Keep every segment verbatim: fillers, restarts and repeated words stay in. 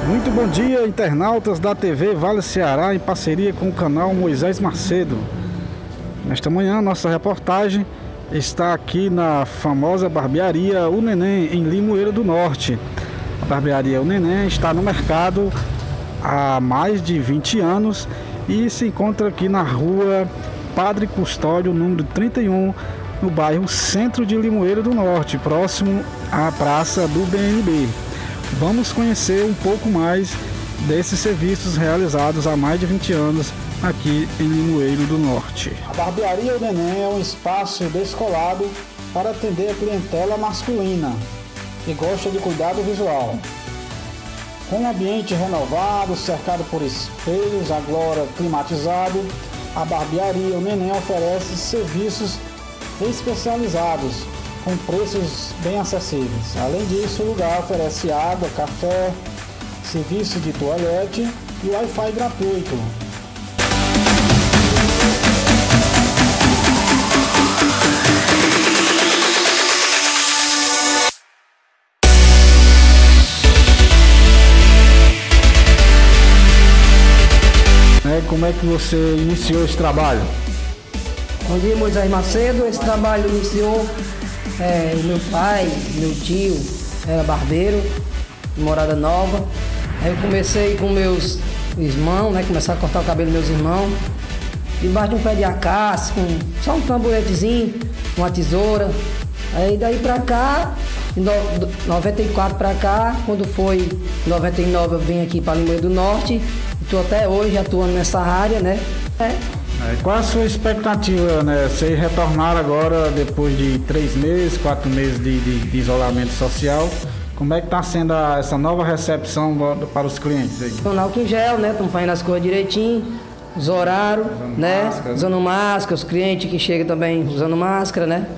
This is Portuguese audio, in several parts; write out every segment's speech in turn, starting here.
Muito bom dia, internautas da T V Vale Ceará, em parceria com o canal Moisés Macedo. Nesta manhã, nossa reportagem está aqui na famosa barbearia O Neném, em Limoeiro do Norte. A barbearia O Neném está no mercado há mais de vinte anos e se encontra aqui na rua Padre Custódio, número trinta e um, no bairro Centro de Limoeiro do Norte, próximo à Praça do B N B. Vamos conhecer um pouco mais desses serviços realizados há mais de vinte anos aqui em Limoeiro do Norte. A barbearia O Neném é um espaço descolado para atender a clientela masculina que gosta de cuidado visual. Com um ambiente renovado, cercado por espelhos, agora climatizado, a barbearia O Neném oferece serviços especializados com preços bem acessíveis. Além disso, o lugar oferece água, café, serviço de toalete e Wi-Fi gratuito. Como é que você iniciou esse trabalho? Bom dia, Moisés Macedo. Esse trabalho iniciou é, meu pai, meu tio era barbeiro, Morada Nova. Aí eu comecei com meus irmãos, né? Começar a cortar o cabelo dos meus irmãos. Debaixo de um pé de acácia, com só um tamboretezinho, uma tesoura. Aí daí pra cá, em noventa e quatro pra cá, quando foi em noventa e nove eu vim aqui para Limoeiro do Norte. Estou até hoje atuando nessa área, né? É. Qual a sua expectativa, né? Vocês retornaram agora depois de três meses, quatro meses de, de, de isolamento social. Como é que está sendo a, essa nova recepção para os clientes aí? Usando álcool em gel, né? Estamos fazendo as coisas direitinho, os horários, usando né? Máscara. Usando máscara, os clientes que chegam também usando máscara, né?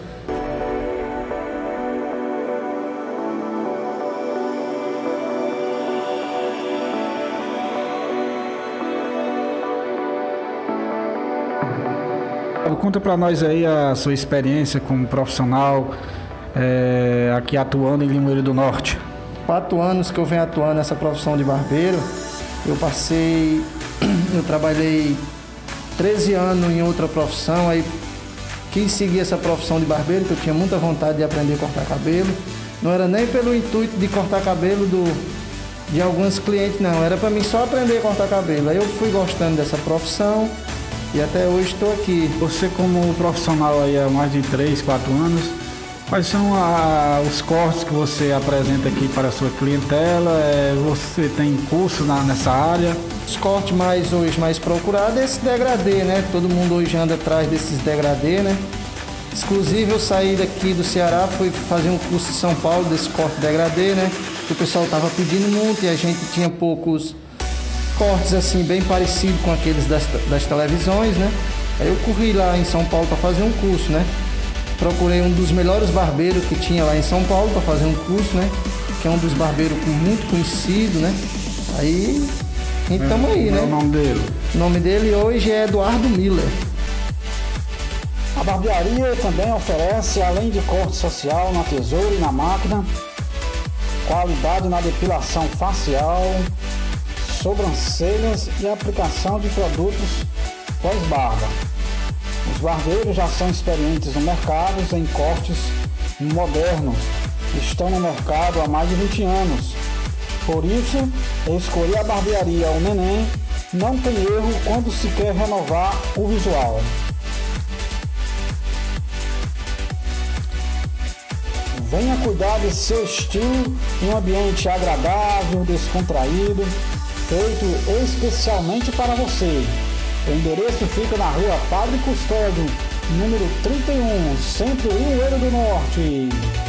Conta para nós aí a sua experiência como profissional é, aqui atuando em Limoeiro do Norte. Quatro anos que eu venho atuando nessa profissão de barbeiro. Eu passei, eu trabalhei treze anos em outra profissão, aí quis seguir essa profissão de barbeiro, porque eu tinha muita vontade de aprender a cortar cabelo. Não era nem pelo intuito de cortar cabelo do, de alguns clientes, não. Era para mim só aprender a cortar cabelo. Aí eu fui gostando dessa profissão. E até hoje estou aqui. Você como profissional aí há mais de três, quatro anos, quais são a, os cortes que você apresenta aqui para a sua clientela? É, você tem curso na, nessa área? Os cortes mais hoje mais procurados é esse degradê, né? Todo mundo hoje anda atrás desses degradê, né? Inclusive eu saí daqui do Ceará, fui fazer um curso em São Paulo desse corte degradê, né? Que o pessoal estava pedindo muito e a gente tinha poucos cortes assim bem parecidos com aqueles das, das televisões, né? Aí eu corri lá em São Paulo para fazer um curso, né? Procurei um dos melhores barbeiros que tinha lá em São Paulo para fazer um curso, né? Que é um dos barbeiros muito conhecido, né? Aí a gente estamos aí, né? Qual é o nome dele? O nome dele hoje é Eduardo Miller. A barbearia também oferece, além de corte social na tesoura e na máquina, qualidade na depilação facial, sobrancelhas e aplicação de produtos pós-barba. Os barbeiros já são experientes no mercado em cortes modernos, estão no mercado há mais de vinte anos. Por isso, escolher a barbearia O Neném não tem erro quando se quer renovar o visual. Venha cuidar de seu estilo em um ambiente agradável, descontraído, feito especialmente para você. O endereço fica na rua Padre Custódio, número trinta e um, Centro Limoeiro do Norte.